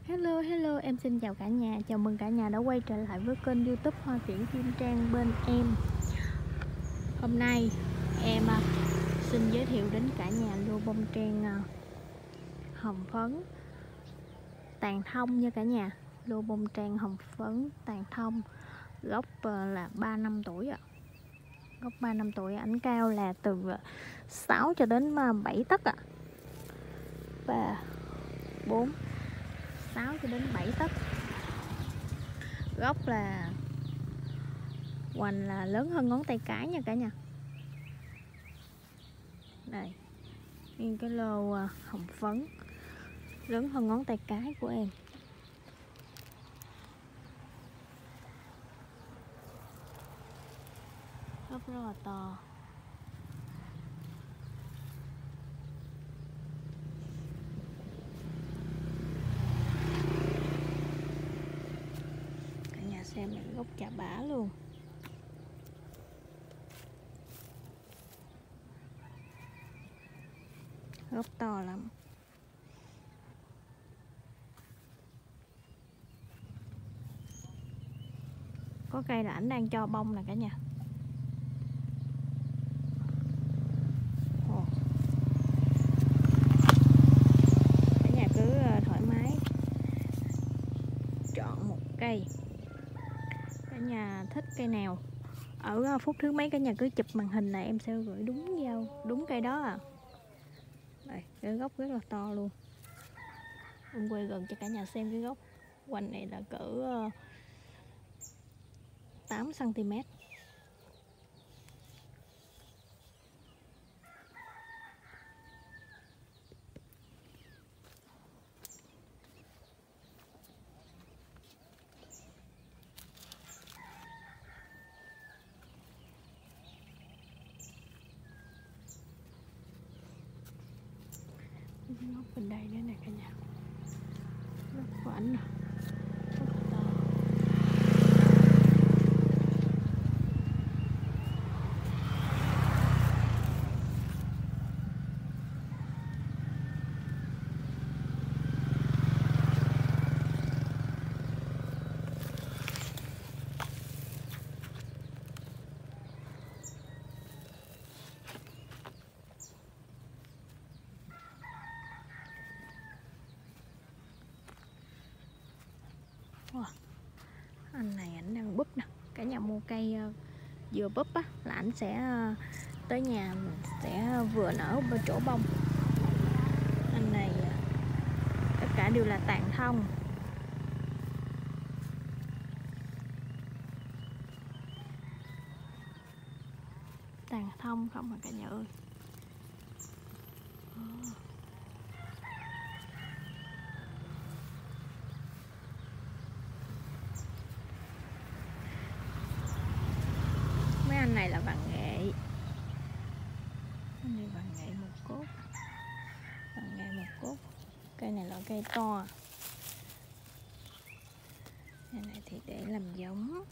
Hello, em xin chào cả nhà. Chào mừng cả nhà đã quay trở lại với kênh YouTube Hoa Kiển Kim Trang bên em. Hôm nay em xin giới thiệu đến cả nhà lô bông trang hồng phấn tàn thông nha cả nhà. Lô bông trang hồng phấn tàn thông, gốc là 3 năm tuổi ạ. Gốc 3 năm tuổi, ảnh cao là từ 6 cho đến 7 tấc ạ. 3 4 6 cho đến 7 tấc. Gốc là hoành là lớn hơn ngón tay cái nha cả nhà. Đây, nguyên cái lô hồng phấn lớn hơn ngón tay cái của em. Gốc rất là to. Cả nhà xem này, gốc chà bá luôn. Gốc to lắm. Có cây là ảnh đang cho bông nè cả nhà. Cả nhà cứ thoải mái chọn một cây. Cả nhà thích cây nào ở phút thứ mấy cả nhà cứ chụp màn hình là em sẽ gửi đúng cây đó à. Đây, cái gốc rất là to luôn. Em quay gần cho cả nhà xem cái gốc. Hoành này là cỡ 8 cm. Gốc bên đây nữa nè cả nhà. Gốc của ảnh nè. Wow. Anh này ảnh đang búp nè. Cả nhà mua cây vừa búp á là ảnh sẽ tới nhà mình sẽ vừa nở bên chỗ bông. Anh này tất cả đều là tàn thông. Tàn thông không mà cả nhà ơi. Mấy anh này là vàng nghệ. Anh này vàng nghệ một cốt. Vàng nghệ một cốt. Cây này là cây to. Cây này thì để làm giống.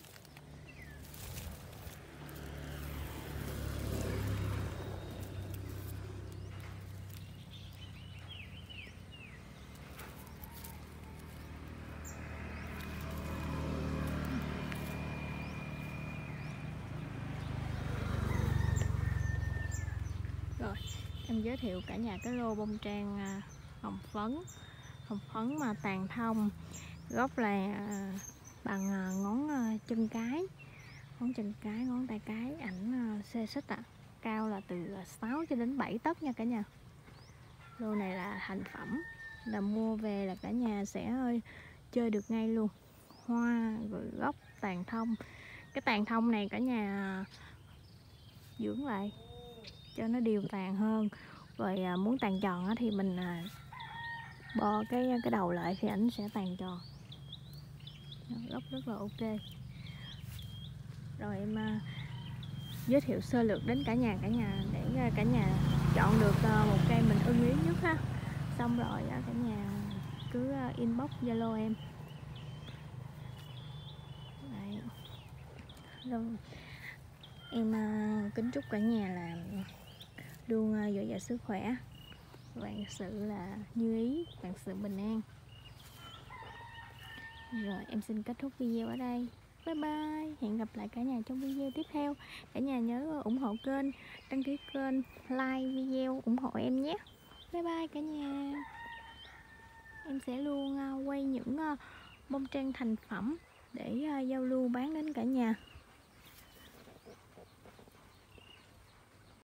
Rồi, em giới thiệu cả nhà cái lô bông trang hồng phấn mà tàn thông. Gốc là bằng ngón chân cái, ngón tay cái, ảnh xê xích ạ. Cao là từ 6 cho đến 7 tấc nha cả nhà. Lô này là thành phẩm, là mua về là cả nhà sẽ chơi được ngay luôn. Hoa rồi gốc tàn thông. Cái tàn thông này cả nhà dưỡng lại cho nó đều tàn hơn. Rồi muốn tàn tròn thì mình bo cái đầu lại thì ảnh sẽ tàn tròn. Gốc rất là ok. Rồi em giới thiệu sơ lược đến cả nhà để cả nhà chọn được một cây mình ưng ý nhất ha. Xong rồi cả nhà cứ inbox Zalo em. Đấy. Rồi em kính chúc cả nhà là luôn dồi dào sức khỏe, vạn sự là như ý, vạn sự bình an. Rồi em xin kết thúc video ở đây. Bye bye, hẹn gặp lại cả nhà trong video tiếp theo. Cả nhà nhớ ủng hộ kênh, đăng ký kênh, like video, ủng hộ em nhé. Bye bye cả nhà. Em sẽ luôn quay những bông trang thành phẩm để giao lưu bán đến cả nhà.